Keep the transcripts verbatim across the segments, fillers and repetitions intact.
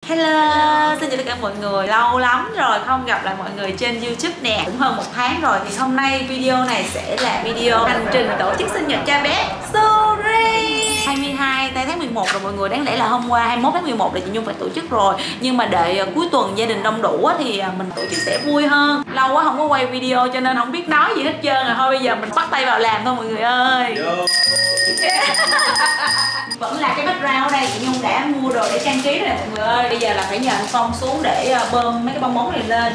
Hello, xin chào tất cả mọi người. Lâu lắm rồi không gặp lại mọi người trên YouTube nè. Cũng hơn một tháng rồi. Thì hôm nay video này sẽ là video hành trình tổ chức sinh nhật cho bé Suri. hai mươi hai tháng mười một rồi mọi người. Đáng lẽ là hôm qua hai mươi mốt tháng mười một là chị Nhung phải tổ chức rồi. Nhưng mà đợi cuối tuần gia đình đông đủ thì mình tổ chức sẽ vui hơn. Lâu quá không có quay video cho nên không biết nói gì hết trơn rồi. Thôi bây giờ mình bắt tay vào làm thôi mọi người ơi. Vẫn là cái background ở đây chị Nhung đã mua đồ để trang trí rồi mọi người ơi. Bây giờ là phải nhờ anh Phong xuống để bơm mấy cái bong bóng này lên.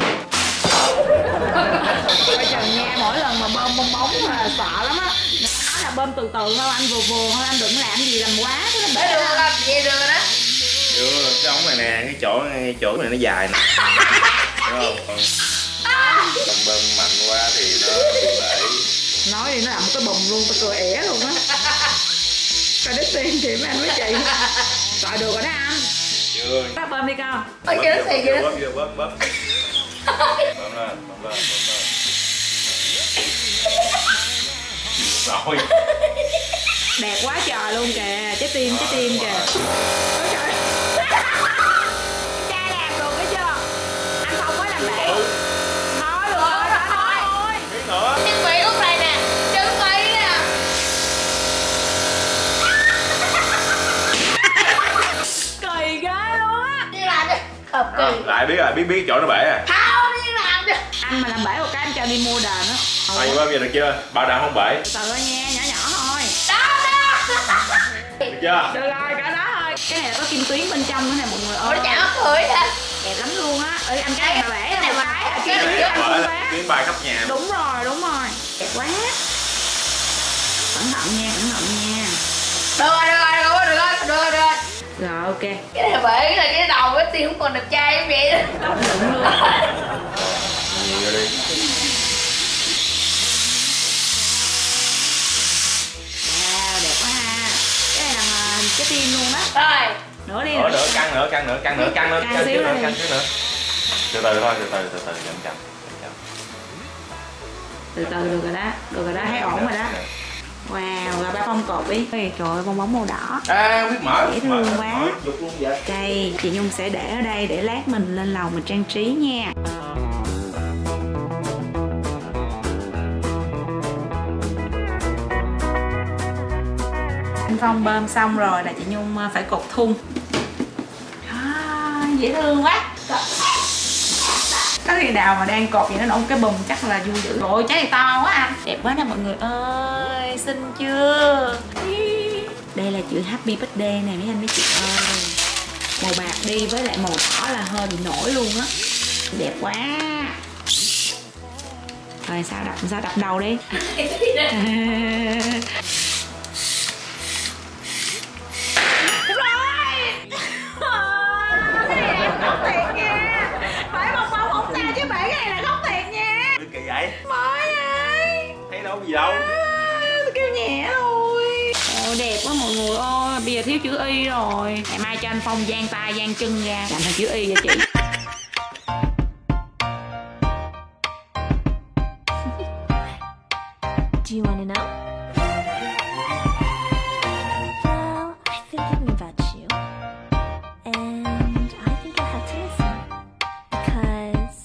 Bây giờ nha, mỗi lần mà bơm bong bóng là sợ lắm á. Nói là bơm từ từ thôi, anh vừa vừa thôi, anh đừng làm gì làm quá cái nó bể đường làm gì đường đó. Đưa cái ống này nè, cái chỗ cái chỗ này nó dài nè. Đúng không? Còn bơm mạnh quá thì nó bị bể. Nói đi nó làm một cái bùm luôn, tôi cười ẻ luôn á. Coi đứt tiền chị mấy anh với chị. Gọi được rồi đó anh. Chưa. Bác bơm đi con. Ôi kìa nó xì kìa. Bơm vô bơm bơm. Bơm lên, bơm lên, bơm lên. Rồi. Đẹp quá trời luôn kìa, trái tim trái tim kìa. Ôi trời. Cha làm được cái chưa? Anh không có làm bể. Thôi được rồi, thôi thôi. Biết nữa. Chân quỷ lúc này nè, chân quỷ nè. Kỳ ghê luôn á. Đi làm đi. Hợp kỳ. À, lại biết rồi, biết biết chỗ nó bể à. Không đi làm đi. Anh mà làm bể một cái em cho đi mua đền á. Thôi bơm giờ được chưa? Bảo đảm không bể. Từ từ nha, nhỏ nhỏ thôi. Đó đó. Được chưa? Được rồi, cả đó thôi. Cái này là có kim tuyến bên trong nữa nè mọi người Ôi ơi. chả mắc cười hả? Đẹp lắm luôn á. Ê anh cái này mà bể cái này một mà cái là cái kim này tuyến anh Mở không là quá. tiếng bài khắp nhà. Đúng rồi, đúng rồi. Đẹp quá. Cẩn thận nha, cẩn thận nha. Được rồi, được rồi, được rồi, được rồi, được rồi, được rồi. Rồi ok. Cái này bể cái này cái đầu với tim không còn đẹp trai như vậy nữa. Động đựng luôn. Nhiều vô đi. Wow, đẹp quá ha. Cái này là trái tim luôn đó. Rồi. Nữa đi. Nữa nữa, căng nữa, căng nữa, căng nữa, căng nữa, Căng căng xíu nữa, đi. căng xíu nữa. Từ từ thôi, từ từ, từ từ, chậm chậm. Từ từ được rồi đó, được rồi đó, thấy ổn rồi đó. Wow, rồi ba Phong cột đi. Ôi, trời ơi, bong bóng màu đỏ. À, biết mở. Dễ thương quá. Mở, dục luôn vậy. Đây, chị Nhung sẽ để ở đây để lát mình lên lầu mình trang trí nha. Anh Phong bơm xong rồi là chị Nhung phải cột thun. À, dễ thương quá. Có khi nào mà đang cột vậy nó nổ cái bùm chắc là vui dữ. Trời ơi, trái này to quá anh. Đẹp quá nè mọi người ơi, xinh chưa? Đây là chữ Happy Birthday nè mấy anh mấy chị ơi. Màu bạc đi với lại màu đỏ là hơi bị nổi luôn á. Đẹp quá. Rồi sao đập sao đập đầu đi. Kỳ vậy? Mới ơi. Thấy đâu gì đâu. À, kêu nhẹ thôi. Ôi đẹp quá mọi người ơi. Bây giờ thiếu chữ Y rồi. Ngày mai cho anh Phong dang tay dang chân ra làm thành chữ Y cho chị. Do you want to know? Well, I've been thinking about you, and I think you'll have to listen because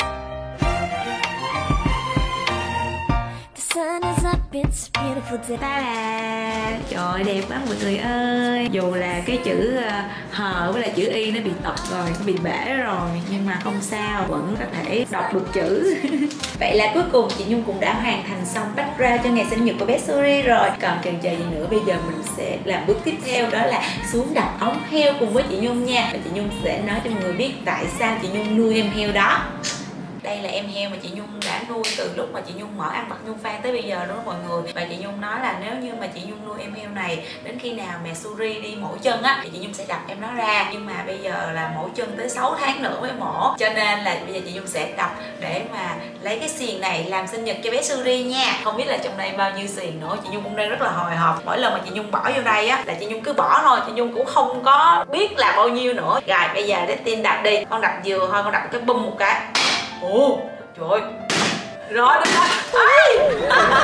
the sun is up. It's a beautiful day. Ta-da! Trời ơi, đẹp quá mọi người ơi. Dù là cái chữ hờ với là chữ Y nó bị tật rồi, nó bị bể rồi, nhưng mà không sao, vẫn có thể đọc được chữ. Vậy là cuối cùng chị Nhung cũng đã hoàn thành xong background cho ngày sinh nhật của bé Suri rồi. Còn chần chờ gì nữa, bây giờ mình sẽ làm bước tiếp theo, đó là xuống đặt ống heo cùng với chị Nhung nha. Và chị Nhung sẽ nói cho mọi người biết tại sao chị Nhung nuôi em heo đó. Đây là em heo mà chị Nhung đã nuôi từ lúc mà chị Nhung mở ăn vặt Nhung Fan tới bây giờ đó mọi người. Và chị Nhung nói là nếu như mà chị Nhung nuôi em heo này đến khi nào mẹ Suri đi mổ chân á thì chị Nhung sẽ đập em nó ra. Nhưng mà bây giờ là mổ chân tới sáu tháng nữa mới mổ, cho nên là bây giờ chị Nhung sẽ đập để mà lấy cái xiềng này làm sinh nhật cho bé Suri nha. Không biết là trong đây bao nhiêu xiềng nữa, chị Nhung cũng đang rất là hồi hộp. Mỗi lần mà chị Nhung bỏ vô đây á là chị Nhung cứ bỏ thôi, chị Nhung cũng không có biết là bao nhiêu nữa. Rồi bây giờ để tin đập đi. Con đập vừa thôi, con đập cái bum một cái. Ồ, trời ơi. Rồi đi thôi.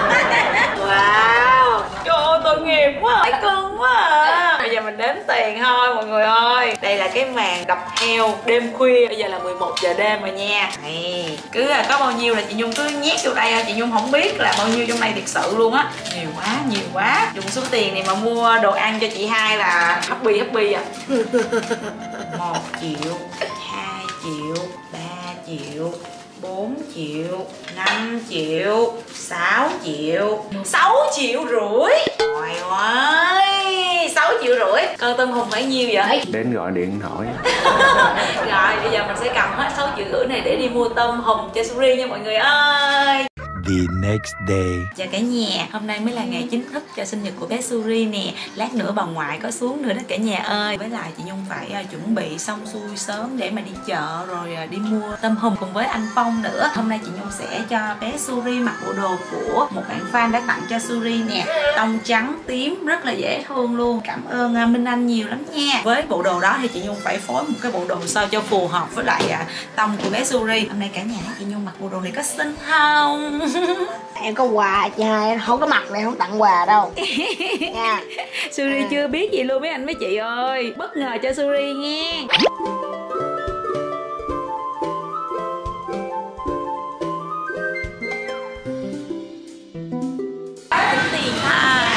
Wow. Trời ơi, tội nghiệp quá. Phải cưng quá à. Bây giờ mình đếm tiền thôi mọi người ơi. Đây là cái màn đập heo đêm khuya. Bây giờ là mười một giờ đêm rồi nha. Này, cứ là có bao nhiêu là chị Nhung cứ nhét vô đây, chị Nhung không biết là bao nhiêu trong đây thiệt sự luôn á. Nhiều quá, nhiều quá. Dùng số tiền này mà mua đồ ăn cho chị hai là happy happy à. Một triệu, hai triệu, ba triệu, bốn triệu, năm triệu, sáu triệu, sáu triệu rưỡi. Trời ơi, sáu triệu rưỡi. Cân tôm hùm phải nhiêu vậy? Đến gọi điện hỏi. Rồi bây giờ mình sẽ cầm hết sáu triệu rưỡi này để đi mua tôm hùm cho Suri nha mọi người ơi. The next day. Chào cả nhà, hôm nay mới là ngày chính thức cho sinh nhật của bé Suri nè. Lát nữa bà ngoại có xuống nữa đó cả nhà ơi. Với lại chị Nhung phải uh, chuẩn bị xong xuôi sớm để mà đi chợ rồi uh, đi mua tôm hùm cùng với anh Phong nữa. Hôm nay chị Nhung sẽ cho bé Suri mặc bộ đồ của một bạn fan đã tặng cho Suri nè. Tông trắng tím rất là dễ thương luôn. Cảm ơn uh, Minh Anh nhiều lắm nha. Với bộ đồ đó thì chị Nhung phải phối một cái bộ đồ sao cho phù hợp với lại uh, tông của bé Suri. Hôm nay cả nhà chị Nhung mặc bộ đồ này có xinh không? Em có quà chị hai, không có mặt này không tặng quà đâu nha. Suri à. Chưa biết gì luôn mấy anh mấy chị ơi. Bất ngờ cho Suri nghe. Tính tiền ha.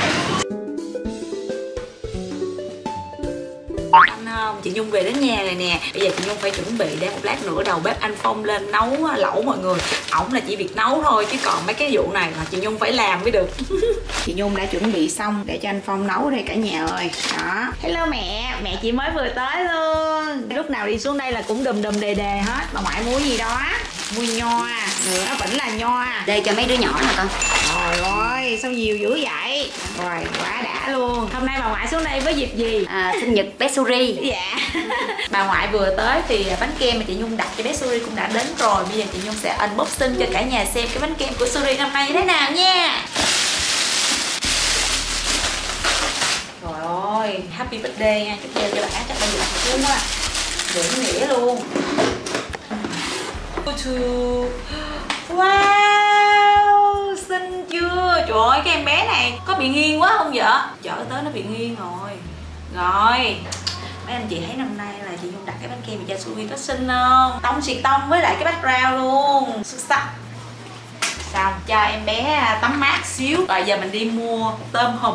Anh không, chị Nhung về đến nhà rồi nè. Bây giờ chị Nhung phải chuẩn bị để một lát nữa đầu bếp anh Phong lên nấu lẩu mọi người. Ổng là chỉ việc nấu thôi chứ còn mấy cái vụ này là chị Nhung phải làm mới được. Chị Nhung đã chuẩn bị xong để cho anh Phong nấu đây cả nhà ơi. Đó. Hello mẹ, mẹ chị mới vừa tới luôn. Lúc nào đi xuống đây là cũng đùm đùm đề đề hết. Bà ngoại mua gì đó? Mua nho, nữa vẫn là nho. Đây cho mấy đứa nhỏ nè con. Trời ơi, sao nhiều dữ vậy? Rồi, quá đã luôn. Hôm nay bà ngoại xuống đây với dịp gì? À, sinh nhật bé Suri. Dạ. Bà ngoại vừa tới thì bánh kem mà chị Nhung đặt cho bé Suri cũng đã đến rồi. Bây giờ chị Nhung sẽ unboxing cho cả nhà xem cái bánh kem của Suri năm nay như thế nào nha. Trời ơi, happy birthday nha. Chúc cho bà chắc bây giờ đặt xuống quá. Dưỡng nghĩa luôn. Wow, xinh chưa? Trời ơi, cái em bé này có bị nghiêng quá không vậy? Chở tới nó bị nghiêng rồi. Rồi, mấy anh chị thấy năm nay là chị Nhung đặt cái bánh kem cho Suri có xinh không? Tông xịt tông với lại cái background luôn. Xuất sắc. Xong cho em bé tắm mát xíu. Rồi giờ mình đi mua tôm hùm.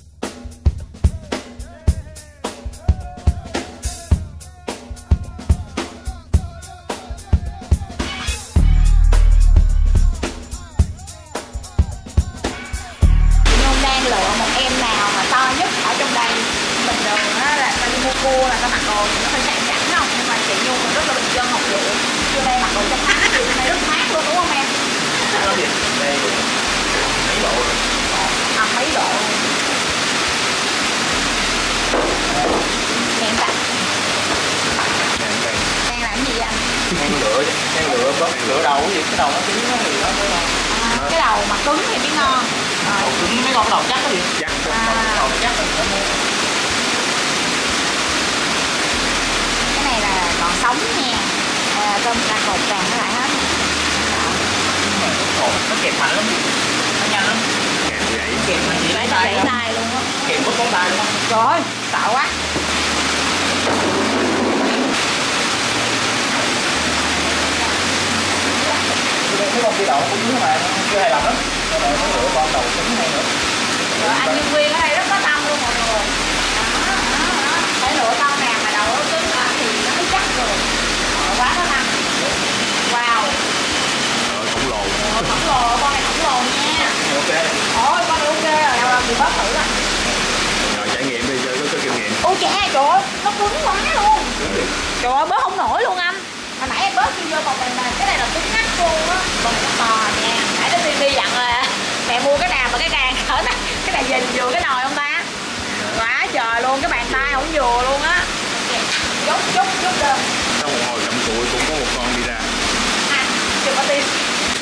Cua là nó mặc đồ nó hơi chảnh chảnh không, nhưng mà chị Nhung mình rất là bình dân học vụ. Vô đây mặc đồ cho mát thì hôm nay rất mát luôn đúng không em? Nó gì? Đây mấy độ rồi? À, mấy độ. Hẹn tặng. Đang làm gì vậy anh? Đang lựa chứ, đang lựa bớt lựa đầu cái gì, cái đầu nó cứng nó thì nó mới ngon. À, cái đầu mà cứng thì mới ngon. Rồi. Đầu cứng mấy con đầu chắc cái gì? Chắc, à. Đầu chắc rồi. Còn sống nha, à, cơm ta cột vàng nó lại hết. Nó kẹp mạnh lắm, nó nhanh lắm. Kẹp vậy, kẹp mà chỉ lấy tay luôn. tay luôn á. Kẹp có tay luôn á. Trời ơi, sợ quá. Cái con kia đậu cũng cứng mà, chưa hài lòng lắm. Nó đợi nó lựa con đầu cứng hay nữa. Rồi anh nhân viên ở đây rất có tâm luôn mọi người. Đó, đó, đó. Phải lựa con nào mà đầu nó cứng đó thì nó mới chắc rồi. Rồi quá có tâm. Wow. Rồi khổng lồ. Rồi, khổng lồ, con này khổng lồ nha. Ok. Ôi con này ok rồi, đâu làm gì bớt thử rồi. Rồi trải nghiệm đi, chơi có kinh nghiệm. Ôi trẻ, trời ơi, nó cứng quá luôn. Trời ơi, bớt không nổi luôn anh. Hồi nãy em bớt vô còn mình mà cái này là cứng ngắt luôn á. Con này nó to nha. Nãy nó đi dặn là mẹ mua cái nào mà cái càng ở đây, cái này về vừa cái nồi không ta? Quá trời luôn, cái bàn tay không vừa luôn á. Chút chút chút đơn. Sau một hồi cầm cụi cũng có một con đi ra. À, chưa có tim.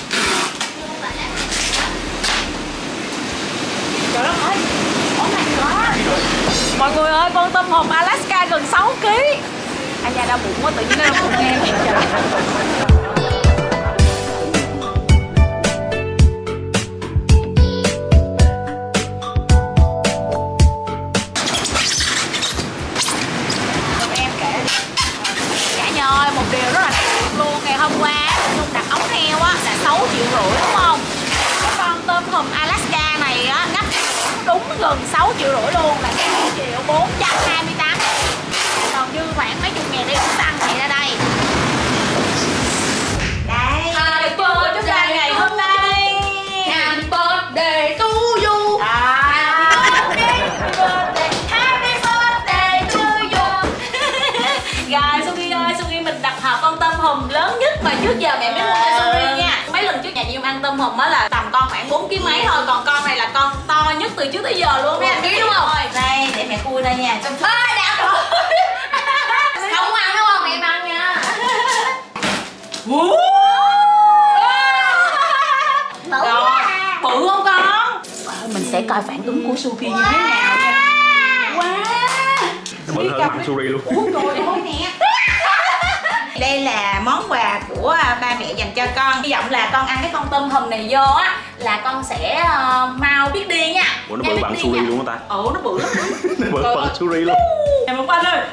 Trời đất ơi, ổn này nữa. Mọi người ơi, con tôm hùm Alaska gần sáu ki lô gam. Anh nhà đau bụng quá, tự nhiên nó đau bụng em. một điều rất là đặc biệt luôn. Ngày hôm qua Nhung đặt ống heo á là sáu triệu rưỡi đúng không? Cái con tôm hùm Alaska này á ngắt đúng gần sáu triệu rưỡi luôn, là hai triệu bốn trăm hai mươi tám. Còn dư khoảng mấy chục ngàn đi uống xăng thì ra đây. Đây. Happy birthday chúc ra ngày hôm nay. Happy birthday to you. Happy birthday, happy birthday to you. Rồi Sugi ơi, Sugi mình đặt hộp con tôm hùm lớn nhất mà trước giờ mẹ mới mua cho Sugi nha. Mấy lần trước nhà chị Nhung ăn tôm hùm á là tầm con khoảng bốn ký mấy thôi, còn con này là con to nhất từ trước tới giờ luôn nha. Ký đúng không? Đây để mẹ khui ra nha. Trong ơi đã rồi. Không ăn đúng không? Mẹ ăn nha. Rồi, bự không con? Mình sẽ coi phản ứng của Suki như thế nào nha. Wow. Nó bự hơn mặn suri luôn. Ủa trời ơi nè. Đây là món quà của ba mẹ dành cho con. Hy vọng là con ăn cái con tôm hùm này vô á là con sẽ uh, mau biết đi nha. Ủa nó bự bằng suri luôn hả ta? Ồ nó bự lắm. Nó bự bằng suri luôn. Nè một anh ơi.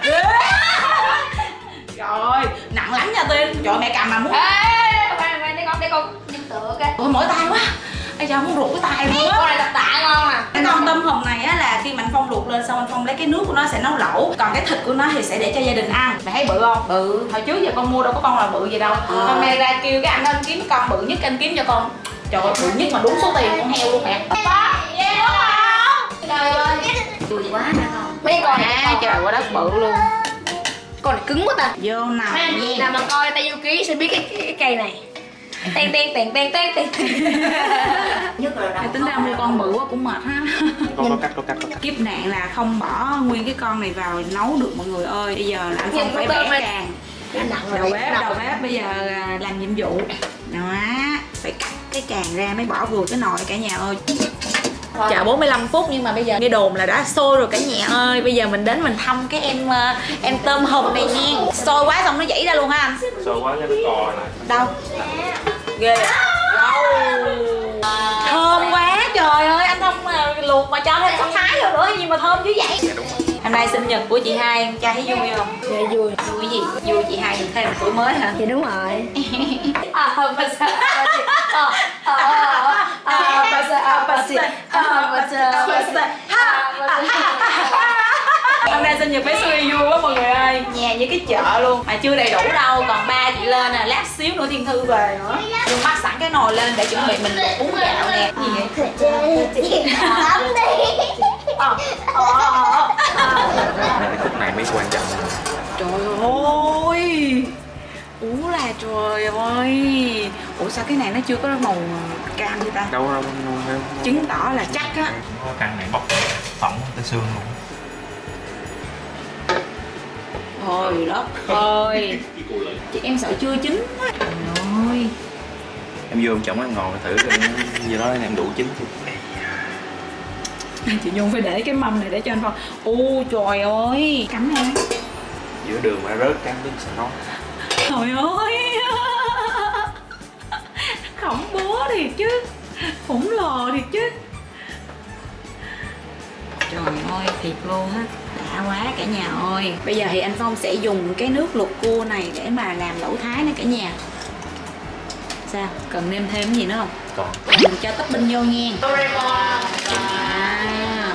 Rồi, nặng lắm nha Tiên. Trời mẹ cầm mà muốn. Ê, khoan khoan đây con, đây con. Nhìn tựa cái. Ôi mỏi tay quá. Ây da muốn ruột cái tay luôn á. Con này tập tạ ngon nè. Cái con tôm hùm này á là khi mà anh Phong luộc lên xong anh Phong lấy cái nước của nó sẽ nấu lẩu. Còn cái thịt của nó thì sẽ để cho gia đình ăn. Mày thấy bự không? Bự. Hồi trước giờ con mua đâu có con là bự gì đâu. À. Hôm nay ra kêu cái anh anh kiếm cái con bự nhất, anh kiếm cho con. Trời ơi bự nhất mà đúng số tiền con heo luôn mẹ. Ghê đúng không? Trời ơi. Bự quá nè con. Mấy con à, trời quá đất bự luôn. Con này cứng quá ta. Vô nào nha. Nào mà coi tay vô ký sẽ biết cái, cái, cái cây này. Ten ten ten ten ten ten. Nhất là tính ra mua con bự quá cũng mệt ha. Có có cắt có cắt có cắt. Kiếp nạn là không bỏ nguyên cái con này vào nấu được mọi người ơi. Bây giờ là anh Phong phải bẻ càng. Đầu bếp, đầu bếp bây giờ làm nhiệm vụ. Đó, phải cắt cái càng ra mới bỏ vừa cái nồi cả nhà ơi. Chờ bốn mươi lăm phút nhưng mà bây giờ nghe đồn là đã sôi rồi cả nhà ơi. Bây giờ mình đến mình thăm cái em em tôm hùm này nha. Sôi quá xong nó dãy ra luôn hả anh? Sôi quá cho nó cò này. Đâu? Ghê. Wow. Thơm quá trời ơi, anh Thông mà luộc mà cho thêm sắc thái rồi nữa gì mà thơm dữ vậy. Dạ đúng rồi. Hôm nay sinh nhật của chị Hai, cha thấy vui không? Dạ vui. Vui gì? Vui chị Hai được thêm một tuổi mới hả? Dạ đúng rồi. À, bà sợ. Ờ, ờ, ờ, bà sợ, bà sợ, bà sợ, bà sợ. Hôm nay sinh nhật bé Suy vui quá mọi người ơi. Nhà như cái chợ luôn mà chưa đầy đủ đâu, còn ba chị lên nè, lát xíu nữa Thiên Thư về nữa. Đừng bắt sẵn cái nồi lên để chuẩn bị mình luộc bún gạo nè. Gì vậy? Tắm đi. Ờ, ờ, ờ. Cái khúc này mới quan trọng. Trời ơi. Ủa là trời ơi. Ủa sao cái này nó chưa có màu cam vậy ta? Đâu đâu đâu. Chứng tỏ là chắc á. Có căn này bóc phỏng tới xương luôn. Trời đất ơi. Chị em sợ chưa chín quá. Trời ơi. Em vô em chồng ăn ngon thử gì đó em đủ chín thì. Chị Nhung phải để cái mâm này để cho anh Phong. Ô trời ơi. Cắn em. Giữa đường mà rớt cắn đến sao? Trời ơi. Khổng bố thiệt chứ. Khủng lồ thiệt chứ. Trời ơi thiệt luôn á. Đã quá cả nhà ơi. Bây giờ thì anh Phong sẽ dùng cái nước luộc cua này để mà làm lẩu thái nè cả nhà. Sao? Cần nêm thêm cái gì nữa không? Còn. Mình cho topping vô nha. À,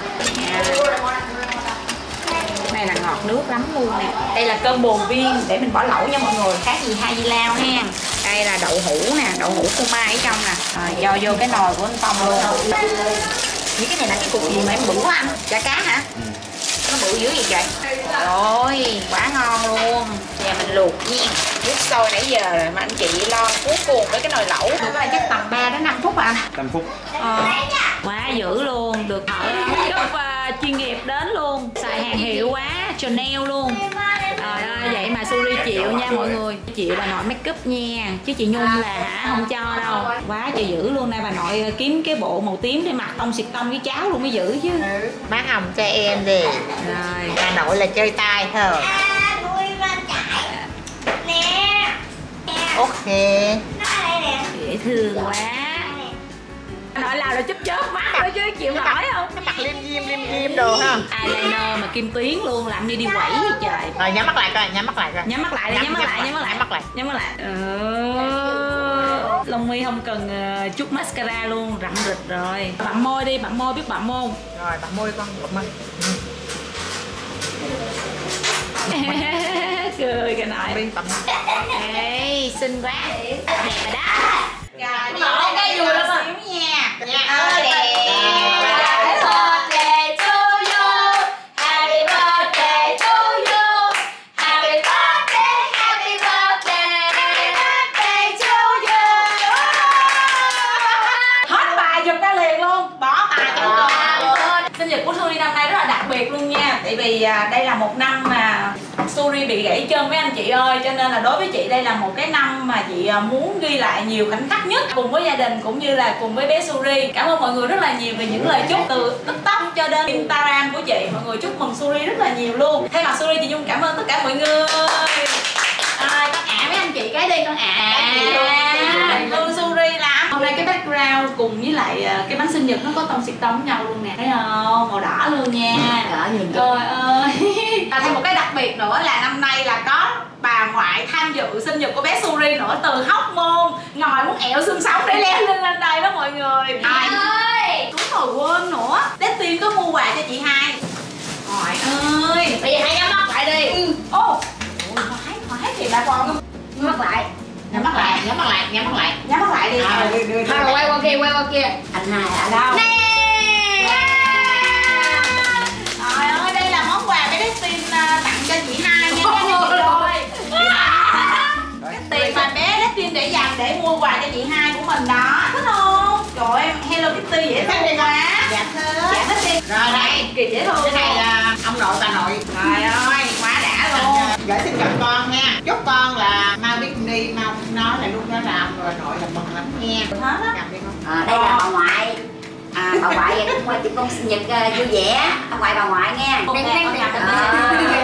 này là ngọt nước lắm luôn nè. Đây là cơm bồn viên để mình bỏ lẩu nha mọi người. Khác gì hai di lao ha. Đây là đậu hũ nè, đậu hũ phô mai ở trong nè. Rồi cho vô cái nồi của anh Phong luôn. Những cái này là cái cục gì mà em bự quá anh? Chả cá hả? Ừ. Nó bự dữ gì vậy? Rồi, quá ngon luôn. Nhà mình luộc nha. Nước sôi nãy giờ rồi mà anh chị lo cuốn cuồng với cái nồi lẩu. Được là chắc tầm ba đến năm phút à anh? năm phút. Ờ. Quá dữ luôn, được thợ cấp uh, chuyên nghiệp đến luôn. Xài hàng hiệu quá, Chanel luôn. Trời ơi, vậy mà Suri chịu nha mọi người. Chịu bà nội make up nha. Chứ chị Nhung là hả không cho đâu. Quá trời dữ luôn. Nay bà nội kiếm cái bộ màu tím để mặc tông xịt tông với cháo luôn mới giữ chứ. Má hồng cho em đi. Rồi. Bà nội là chơi tay thôi. Ok. Dễ thương quá. ơi, làm là chớp chớp mắt đó chứ chịu nổi không? Cái mặt liêm diêm liêm diêm đồ ha. Eyeliner mà kim tuyến luôn, làm như đi quẩy vậy trời. Rồi nhắm mắt lại coi, nhắm mắt lại coi. Nhắm mắt lại đi, nhắm mắt lại, nhắm mắt lại, nhắm mắt lại. nhắm mắt lại. Lông mi không cần chút mascara luôn, rậm rịch rồi. Bặm môi đi, bặm môi, biết bặm mông. Rồi bặm môi con, bặm môi. Cười cái này. Bên bặm. Ê, xinh quá. Đẹp rồi đó. Rồi, đi lên cái vui lắm á. nha. Nha. Ơi đẹp. Sinh nhật của Suri năm nay rất là đặc biệt luôn nha. Tại vì đây là một năm mà Suri bị gãy chân mấy anh chị ơi. Cho nên là đối với chị đây là một cái năm mà chị muốn ghi lại nhiều khoảnh khắc nhất cùng với gia đình cũng như là cùng với bé Suri. Cảm ơn mọi người rất là nhiều về những lời chúc từ TikTok cho đến Instagram của chị. Mọi người chúc mừng Suri rất là nhiều luôn. Thay mặt Suri chị Nhung cảm ơn tất cả mọi người. À, con ả mấy anh chị cái đi con ả. Thương Suri lắm. Hôm nay cái background cùng với lại cái bánh sinh nhật nó có tông xịt tông với nhau luôn nè. Thấy không? Màu đỏ luôn nha. Đỏ nhìn trời ơi. Và thêm một cái đặc biệt nữa là năm nay là có bà ngoại tham dự sinh nhật của bé Suri nữa, từ Hóc Môn ngồi muốn ẹo xương sống để leo lên lên đây đó mọi người. Ai ơi, đúng rồi quên nữa, Tết Tiên có mua quà cho chị hai. Ngoại ơi, bây giờ hãy nhắm mắt lại đi. Ừ. Ô, khoái khoái thì bà con nhắm mắt lại. Nhắm mắt lại, nhắm mắt lại, nhắm mắt lại. Nhắm mắt lại đi. À, đưa, đưa, đưa. Thôi rồi quay qua kia, quay qua kia. Anh hai ở đâu? Nè. Trời ơi, đây là món quà bé Destin tặng cho chị hai nha các chị ơi. Cái tiền mà bé Destin để dành để mua quà cho chị hai của mình đó. Thích không? Trời ơi, em Hello Kitty dễ thương quá. Dạ thưa. Dạ Destin. Rồi đây, kỳ dễ thương. cái này là ông nội bà nội. Trời ơi, quá đã luôn. Gửi xin chào con nha. Chúc con là mau biết đi, mau nói là lúc đó làm rồi nội là mừng lắm nha. Hết á. Cầm đi con. À, đây là bà ngoại. À, bà ngoại vậy cũng chúc con sinh nhật uh, vui vẻ. Bà ngoại bà ngoại nha. Ok, à, ok.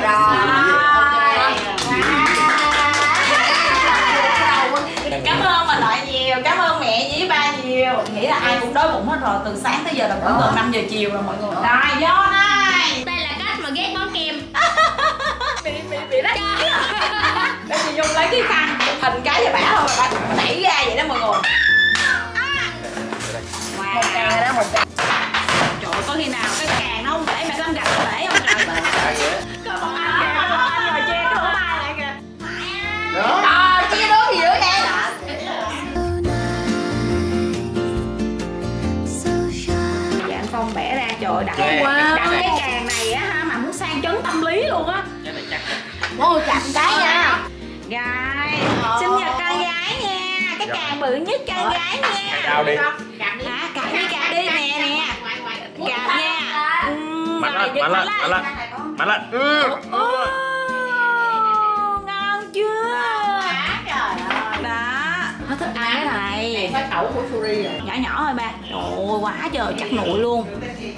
Rồi. Cảm ơn bà nội nhiều, cảm ơn mẹ với ba nhiều. Nghĩ là ai cũng đói bụng hết rồi, từ sáng tới giờ là cũng gần năm giờ chiều rồi mọi người. Rồi, vô đây. Đây là cách mà ghét món kem. Bị bị bị rách. Để chị Nhung lấy cái khăn hình cái cho bả thôi, bà đẩy ra vậy đó mọi người. Wow. Một càng rồi đó, một càng. Trời ơi, có khi nào cái càng nó không để mà lâm gạch nó để không trời. Có một anh kìa, có một anh rồi che cái lỗ tai lại kìa. Đó. Ờ, chia đố gì nữa kìa. Dạ anh Phong bẻ ra, trời ơi, đặt wow. Đặt cái càng này á ha, mà muốn sang chấn tâm lý luôn á. Ngồi chặt cái nha. Gái, sinh nhật con gái nha. Cái càng bự nhất con gái nha. Cao đi. Hả? Cạp đi, cạp đi, nè nè. Cạp nha. Mạnh lên, mạnh lên, mạnh lên. Mạnh lên. Ô, ngon chưa? Đó. Nó thích ăn cái này. Cái cẩu của Suri rồi. Nhỏ nhỏ thôi ba. Trời ơi, quá trời, chắc nụi luôn.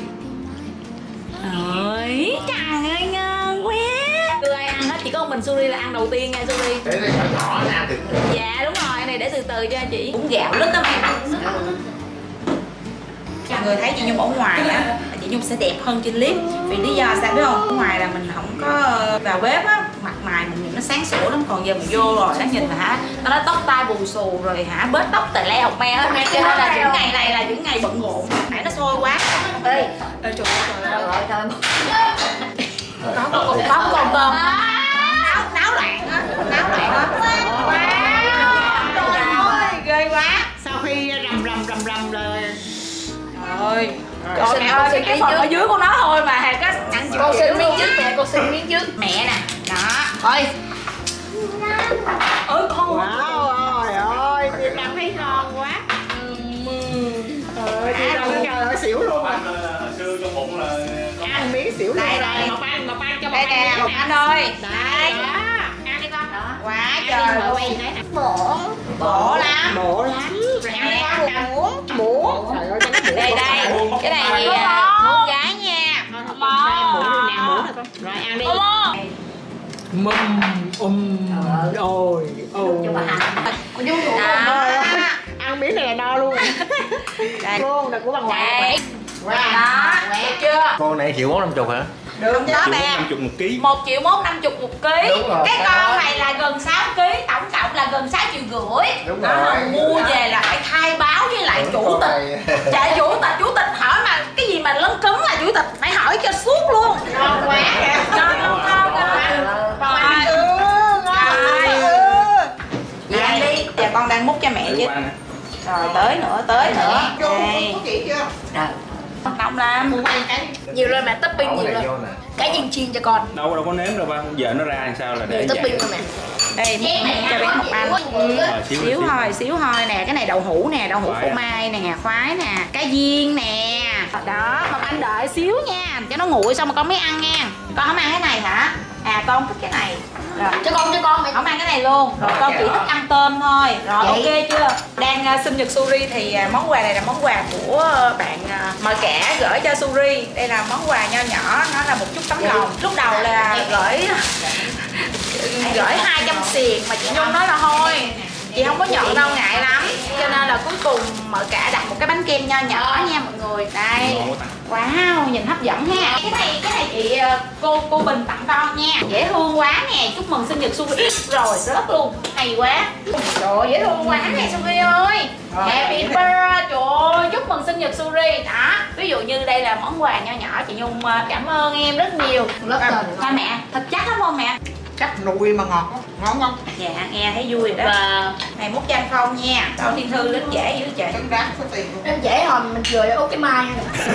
Ơi, trời ơi, ngon quá. Chưa ai ăn hết, chỉ có mình Suri là ăn đầu tiên nha Suri. Để đây nhỏ nhỏ ăn từ từ. Dạ đúng rồi, cái này để từ từ cho chị. Cũng gạo lít đó mày. Mọi người thấy chị Nhung ở ngoài á, chị Nhung sẽ đẹp hơn trên clip. Vì lý do sao biết không? Ở ngoài là mình không có vào bếp á, mặt mày mình nhìn nó sáng sủa lắm. Còn giờ mình vô rồi, nó nhìn là hả, nó nói tóc tai bù xù rồi hả, bết tóc tè le học me hết. Cho nên là những ngày này là những ngày bận rộn. Nãy nó sôi quá. Ê, Ê trời ơi, trời ơi. rồi thôi. Có con có con tôm. Náo náo loạn á, náo loạn á. Wow. Trời ơi, ghê quá. Sau khi rầm rầm rầm rầm rồi. Trời ơi, mẹ ơi, cái phần ở dưới của nó thôi mà hề có ăn Con xin miếng trước mẹ, con xin miếng trước. Mẹ nè, đó. Thôi. Ôi con. Wow, ôi ơi, Tiên Nam thấy ngon quá. Trời ơi, Tiên Nam trời ơi xỉu luôn rồi. Xưa trong bụng là Ăn miếng xỉu luôn. Đây đây. Một ăn, một ăn cho một Đây ăn. nè, một anh ơi. Đây. Đây. Ăn đi con. Quá trời luôn. Bổ. Bổ lắm. Bổ lắm. Rồi ăn đi con, ăn muỗng. Bổ. Trời ơi, cho nó bổ. Đây đây. Cái này thì muỗng gái nha. Muỗng đi nè, muỗng nè con. Rồi ăn đi. Mâm um ôi ôi. Cho bà ăn. Đó. Ăn miếng này là no luôn. Đây. Luôn là của bà ngoại. Đây. Wow. Đó, được chưa? Con này triệu bốn năm chục hả? Được Đó Triệu nè. năm chục một ký. một triệu mốt năm chục một ký. Đúng rồi. Cái con này là gần sáu ký, tổng cộng là gần sáu triệu rưỡi. Đúng Đó, rồi. mua về là phải khai báo với lại chủ tịch. Chạy chủ tịch, chủ tịch hỏi mà cái gì mà lấn cấn là chủ tịch phải hỏi cho suốt luôn. Ngon quá kìa. Ngon không ngon ngon. Rồi. Ừ, ngon. Rồi. Ừ. Vậy ăn đi. Giờ con đang múc cho mẹ chứ. Rồi tới nữa, tới nữa. Vô Đây. có kỹ chưa? Rồi. Nóng lắm. Mua hai cái. Nhiều lên mẹ, topping nhiều lên. Cái nhìn chiên cho con. Đâu đâu có nếm đâu ba, giờ nó ra làm sao là để Nhiều topping rồi mẹ. Đây múc cho bé Ngọc Anh. Rồi, xíu Xíu xíu. thôi, xíu thôi nè, cái này đậu hũ nè, đậu hũ Khoái phô à? mai nè, khoái nè, cá viên nè. Đó, Ngọc Anh đợi xíu nha, cho nó nguội xong mà con mới ăn nha. Con không ăn cái này hả? À con thích cái này. Rồi. Cho con, cho con mẹ. Không ăn cái này luôn. Rồi con chỉ thích ăn tôm thôi. Rồi Vậy. ok chưa? Đang uh, sinh nhật Suri thì uh, món quà này là món quà của uh, bạn uh, mời kẻ gửi cho Suri. Đây là món quà nho nhỏ, nó là một chút tấm lòng. Lúc đầu là gửi gửi hai trăm xiền mà chị Nhung nói là thôi. Chị không có nhận đâu, ngại lắm. Cho nên là cuối cùng mợ cả đặt một cái bánh kem nho nhỏ nha mọi người. Đây. Wow, nhìn hấp dẫn ha. Cái này cái này chị cô cô Bình tặng con nha. Dễ thương quá nè. Chúc mừng sinh nhật Suri. Rồi rớt luôn. Hay quá. Trời ơi, dễ thương quá nè Suri ơi. Happy birthday. Trời ơi, chúc mừng sinh nhật Suri. Đó. Ví dụ như đây là món quà nho nhỏ, chị Nhung cảm ơn em rất nhiều. Lớp trời. Thôi mẹ, thật chắc lắm không mẹ? Chắc nuôi mà ngọt không? Ngon không? Dạ nghe thấy vui rồi đó. Và Này múc cho anh Phong nha. Đâu Thiên Thư đến dễ dữ trời. Xứng đáng số tiền luôn. em dễ hồi mình cười út cái mai.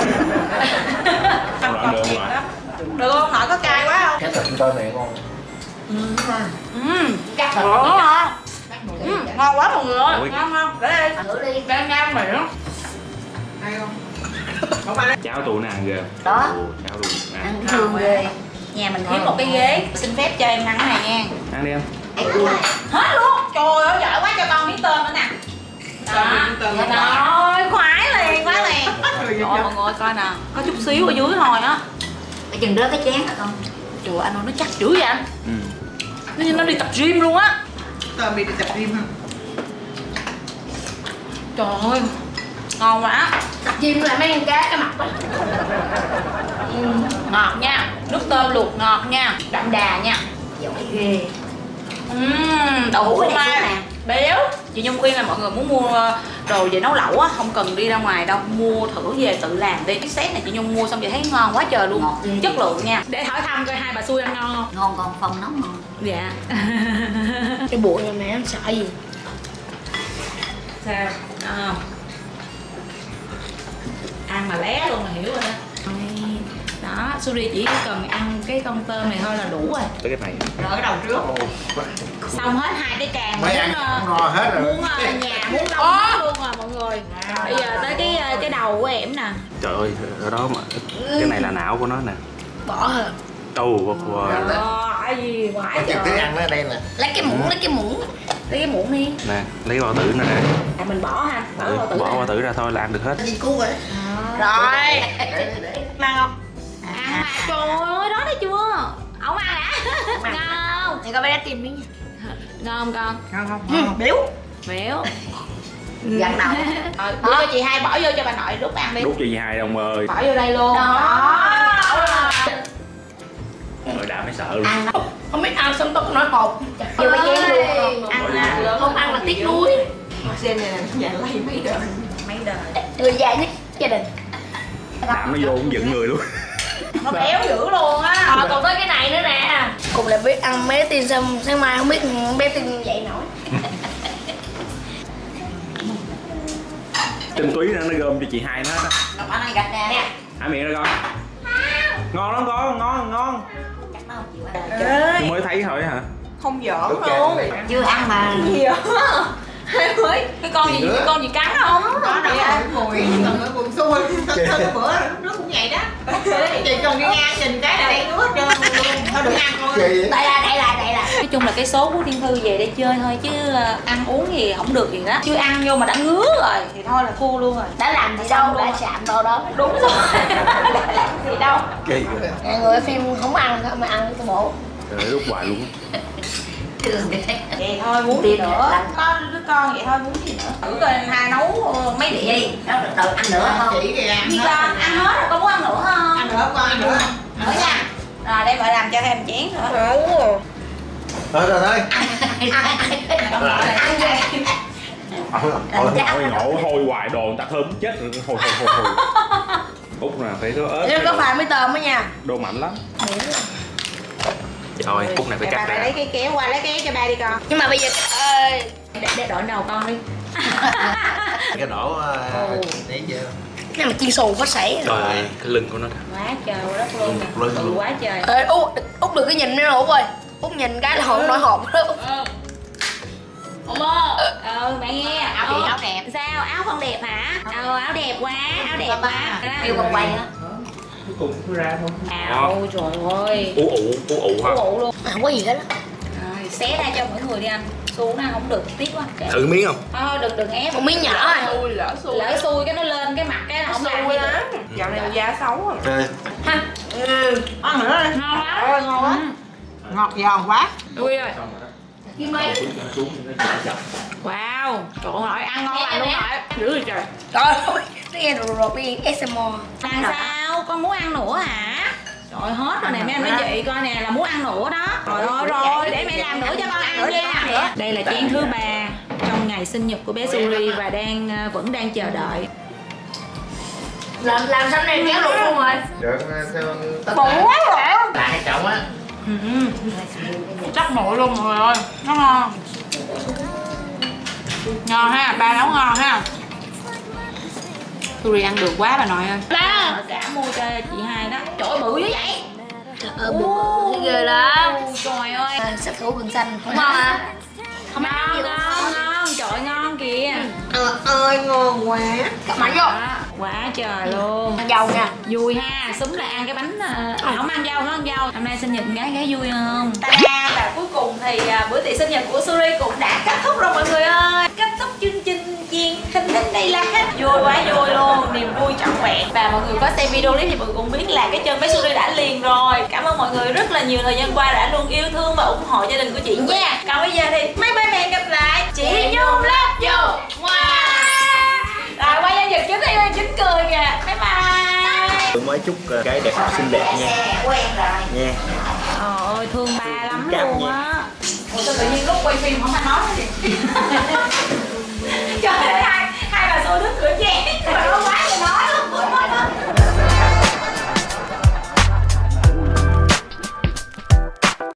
Anh Rồi, Phong được thiệt rồi. lắm. Được không? Nội có cay quá không? Cái thịt tôm này ngon. Ừm, cắt ngon hả? Ừm, ngon quá mọi người ơi. Ui. Ngon không? Để đây. Thử đi. Đang ngang miệng. Hay không? Không phải Cháo tụ nàng ghê. Đó. Ồ, cháo tụ nàng. Ăn thương ghê. Nhà mình thiếu một cái ghế. Xin phép cho em ăn cái này nha. Ăn đi em. Hết luôn. Trời ơi, giỏi quá cho con miếng tôm nữa nè. Đó. Trời ơi, khoái liền, quá liền. Trời ơi, mọi người coi nè. Có chút xíu ở dưới thôi á. Để chừng rớt cái chén hả con? Trời ơi, anh ơi, nó chắc dữ vậy anh. Ừ. Nó như nó đi tập gym luôn á. tôm đi tập gym hả? Trời ơi, ngon quá. Tập chim là mấy con cá cái mặt đó. Ngọt nha. Nước tôm luộc ngọt nha. Đậm đà nha. Giỏi ghê. Uhm, đậu hũ phô mai nè, béo. Chị Nhung khuyên là mọi người muốn mua đồ về nấu lẩu á, không cần đi ra ngoài đâu, mua thử về tự làm đi. Cái set này chị Nhung mua xong chị thấy ngon quá trời luôn. Ngọt ghê. Chất lượng nha. Để hỏi thăm coi hai bà xui ăn ngon không? Ngon, con Phong nấu ngon. Dạ. Cái bụi này mẹ em sợ gì? Sao? À. Ăn mà lé luôn là hiểu rồi đó. Đó, Suri chỉ cần ăn cái con tôm này thôi là đủ rồi. Tới cái này. Rồi cái đầu trước. Xong hết hai cái càng. Mấy ăn muốn, ngon hết rồi. muốn uh, nhà muốn đông luôn rồi mọi người. Bây giờ tới cái uh, cái đầu của em nè. Trời ơi, ở đó mà. Cái này là não của nó nè. Bỏ hả? Đâu wow. Trời gì quá Trực tiếp ăn nó ở đây nè. Lấy cái muỗng, lấy cái muỗng. Lấy cái muỗng đi. Nè, lấy bao tử nó nè. À mình bỏ ha, bỏ Ừ, bao tử. bỏ bao tử ra thôi là ăn được hết. Gì cu vậy? Rồi. Ăn không? Ăn mà trời ơi, đó thấy chưa? Ông ăn hả? Ngon. Thì con bé đã tìm miếng nha. Ngon không con? Ngon không? Ừ, béo. Béo. Gần đầu. Rồi, đưa cho chị hai bỏ vô cho bà nội đút ăn đi. Đút cho dì hai đồng ơi. Bỏ vô đây luôn. Đó. Rồi đã mới sợ luôn. Ăn đó. Không biết ăn xong tôi cũng nói hộp. Vô cái chén luôn. Ăn là Không ăn là tiếc nuối. Sen này là nhà lấy mấy đời. mấy đời. Người già nhất gia đình. Làm nó vô cũng giận người luôn. Nó béo dữ luôn á. Ờ, còn tới cái này nữa nè. Cùng là biết ăn bé tin xong sáng mai không biết bé tin dậy nổi. Tinh túy nữa nó gom cho chị hai nó đó. Ngọc Anh ăn gạch nè. Hả miệng ra con. Ngon lắm con, ngon ngon. Chắc nó không chịu ăn. Trời ơi, Tôi mới thấy thôi hả? không giỡn luôn. Chưa ăn mà. Gì vậy? Hai mới. Cái con gì, cái con gì cắn không? Đó đâu phải mùi, còn ở buồn xui. Thân bữa nó cũng vậy đó. Chị còn đi ngang nhìn cái này đen hết trơn luôn. Thôi đừng ăn thôi. Đây là, đây là, đây là. Nói chung là cái số của Thiên Thư về để chơi thôi chứ uh, ăn uống gì không được gì đó. Chưa ăn vô mà đã ngứa rồi thì thôi là thua luôn rồi. Đã làm gì đâu, đã chạm đâu đó. Đúng rồi. Đã làm gì đâu. Kỳ. Người ở phim không ăn thôi mà ăn cái bộ. Trời ơi, rút hoài luôn. Vậy thôi muốn gì nữa. Có đứa con vậy thôi muốn gì nữa. Thử coi Hà nấu mấy đĩa đi. Đâu được từ ăn nữa không? Chỉ kìa ăn Gì con ăn hết rồi, con muốn ăn nữa không? Ăn nữa con ăn nữa. Nữa nha. Rồi đây mẹ làm cho thêm chén nữa. Thôi rồi thôi. Con gọi là ăn về. Thôi thôi ngộ hôi hoài đồ người ta thơm chết rồi, hồi hồi hồi hồi. Út nè thấy nó ớt. Chứ có phải mới tôm đó nha. Đồ mạnh lắm. Rồi Út này phải cắt ra. Lấy cái kéo qua lấy kéo cho ba đi con. Nhưng mà bây giờ ơi Để, để đổi đầu con đi. Cái đổ nấy chưa? này mà chiên xù có sảy. Trời ơi, cái lưng của nó. Quá trời đất luôn. Lưng Ừ, luôn. quá trời. Ê, Út, Út đừng có nhìn nữa Út ơi. Út nhìn cái là hồi nổi hộp đó. Ông ơ. Ừ mẹ nghe. Áo Ừ. đẹp, áo đẹp. Sao áo không đẹp hả? Ừ áo đẹp quá, áo đẹp quá. Yêu con quay á. Cuối cùng nó ra thôi. Ào trời ơi. Ú ụ, ú ụ hả? Ú ụ luôn. Không có gì hết á. Rồi xé ra cho mỗi người đi anh. Xu nó không được tiếc quá. Kệ. Thử miếng không? Thôi đừng đừng ép. Một miếng nhỏ à. Lỡ xui. Lỡ xui cái nó lên cái mặt cái nó không làm gì được. Dạo này da xấu rồi. Rồi. Ha. Ừ. Ăn nữa đi. Ngon lắm. Ôi ngon quá. Ngọt giòn quá. Ui ơi. Kim mấy. Wow. Trời ơi ăn ngon lành luôn rồi. Dữ rồi trời. Trời ơi, cái nghe rồi rồi cái ét em o. Ăn sao? Con muốn ăn nữa hả? Trời hết rồi nè mấy anh mấy chị coi nè là muốn ăn nữa đó. Trời ơi rồi để mẹ làm nữa cho con ăn nha. Đây là chén thứ ba trong ngày sinh nhật của bé Suri và đang vẫn đang chờ đợi. Làm làm xong này kéo luôn luôn rồi. Được theo tất Bụng quá rồi. là hai chậu á. Ừ. Chắc nổi luôn mọi người ơi. Nó ngon. Ngon ha, ba nấu ngon ha. Suri ăn được quá bà nội ơi. Ba cả mua cho chị hai đó. Trời ơi bự dữ vậy. Ờ bự ghê lắm. Trời ơi. À, sắc thủ gừng xanh cũng ngon à. Không ngon ngon ngon, trời ơi, ngon kìa. Ờ ơi ngon quá. Cặp mạnh vô. Đó, quá trời luôn. Ăn dầu nha. Vui ha, xúm lại ăn cái bánh à, không ăn dâu, nó ăn dâu. Hôm nay sinh nhật gái gái vui không? Ta-da, và cuối cùng thì à, bữa tiệc sinh nhật của Suri cũng đã kết thúc rồi mọi người ơi. Kết thúc chương trình chiên hình hình này là hết. Vui quá vui luôn, niềm vui trọn vẹn. Và mọi người có xem video clip thì mọi người cũng biết là cái chân bé Suri đã liền rồi. Cảm ơn mọi người rất là nhiều thời gian qua đã luôn yêu thương và ủng hộ gia đình của chị nha. Còn bây giờ thì mấy ba mẹ gặp lại chị Nhung love you. Wow. Rồi quay nhân vật trước đi, chính cười kìa. Bye bye. Tôi mới chúc cái đẹp xinh đẹp nha. Quen rồi. Nha. Trời ơi thương ba lắm Cam luôn nha. á. Ủa sao tự nhiên lúc quay phim không ai nói gì.